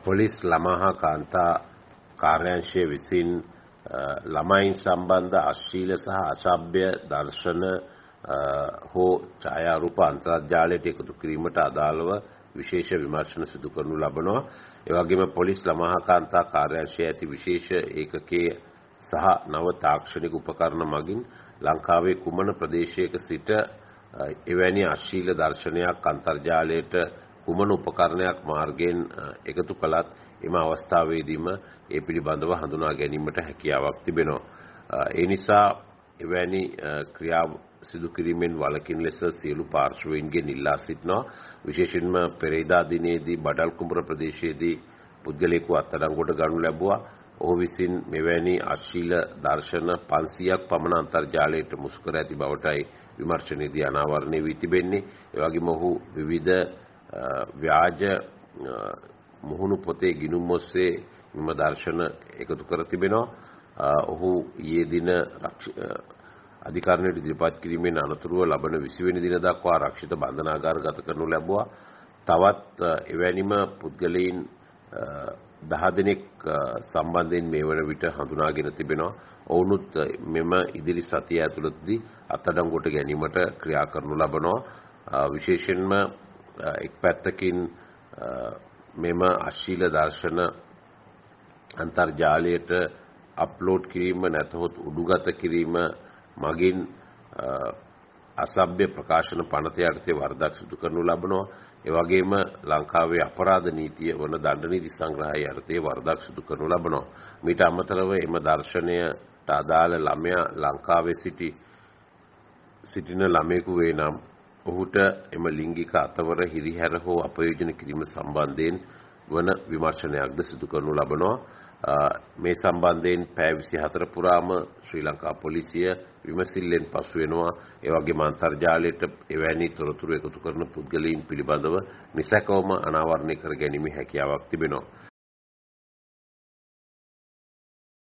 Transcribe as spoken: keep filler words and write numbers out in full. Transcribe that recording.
Police ළමා හා කාන්තා කාර්යාංශය විසින් ළමයින් සම්බන්ධ අශ්ලීල සහ අසභ්‍ය දර්ශන හෝ ඡායාරූප අන්තර්ජාලයට එකතු කිරීමට අදාළව විශේෂ විමර්ශන සිදු කරනු ලබනවා. ඒ වගේම පොලිස් ළමා හා කාන්තා කාර්යාංශයේ ඇති විශේෂ ඒකකයේ සහ නව තාක්ෂණික උපකරණ මගින් ලංකාවේ කුමන ප්‍රදේශයක සිට එවැනි අශ්ලීල දර්ශනයක් අන්තර්ජාලයට කුමන උපකරණයක් මාර්ගයෙන් එකතු කළත් එම අවස්ථාවේදීම ඒ පිළිබඳව හඳුනා ගැනීමට හැකියාවක් තිබෙනවා. ඒ නිසා එවැනි ක්‍රියා සිදු කිරීමෙන් වළකින ලෙස සියලු පාර්ශ්වයන්ගෙන් ඉල්ලා සිටිනවා. විශේෂයෙන්ම පෙරේදා දිනේදී බඩල් කුඹුර ප්‍රදේශයේදී පුද්ගලයෙකු අත්අඩංගුවට ගනු ලැබුවා. ඔහු විසින් මෙවැනි අශ්ලීල දර්ශන පන්සියයක් පමණ අන්තර්ජාලයට මුසු කර ඇති බවටයි විමර්ශනයේදී අනාවරණය වී තිබෙන්නේ. ඒ වගේම ඔහු විවිධ ව්‍යාජ මුහුණු පොතේ ගිණුම් ඔස්සේ මෙම දර්ශන එකතු කර තිබෙනවා. ඔහු ඊයේ දින අධිකරණයට ඉදිරිපත් කිරීමෙන් අනතුරුව ලබන විසි වෙනි දින දක්වා ආරක්ෂිත බන්ධනාගාරගත කරනු ලැබුවා. තවත් එවැනිම පුද්ගලයන් දහ දෙනෙක් සම්බන්ධයෙන් මේ වන විට හඳුනාගෙන තිබෙනවා. ඔවුනුත් මෙම ඉදිරි සතිය ඇතුළතදී අත්අඩංගුවට ගැනීමට ක්‍රියා කරනු ලබනවා. විශේෂයෙන්ම එක් පැත්තකින් මෙම අශ්ලීල දර්ශන අන්තර්ජාලයට අප්ලෝඩ් කිරීම නැතහොත් උඩුගත කිරීම මගින් අසභ්‍ය ප්‍රකාශන පනත යටතේ වරදක් සිදු කරනු ලබනවා. ඒ වගේම ලංකාවේ අපරාධ නීතිය වන දණ්ඩ නීති සංග්‍රහය යටතේ වරදක් සිදු කරනු ලබනවා. මීට අමතරව එම දර්ශනයට අදාළ ළමයා ලංකාවේ සිටි සිටින ළමයෙකු වේ නම් ඔහුට එම ලිංගික අතවර හිරිහැර හෝ අපයෝජන කිරීම සම්බන්ධයෙන් වන විමර්ශනයක්ද සිදු කරනු ලබනවා. මේ සම්බන්ධයෙන් පැය විසි හතර පුරාම ශ්‍රී ලංකා පොලිසිය විමසිල්ලෙන් පසු වෙනවා. ඒ වගේම අන්තර්ජාලයට එවැනි තොරතුරු එකතු කරන පුද්ගලයන් පිළිබඳව නිසැකවම අනාවරණය කර ගැනීමේ හැකියාවක් තිබෙනවා.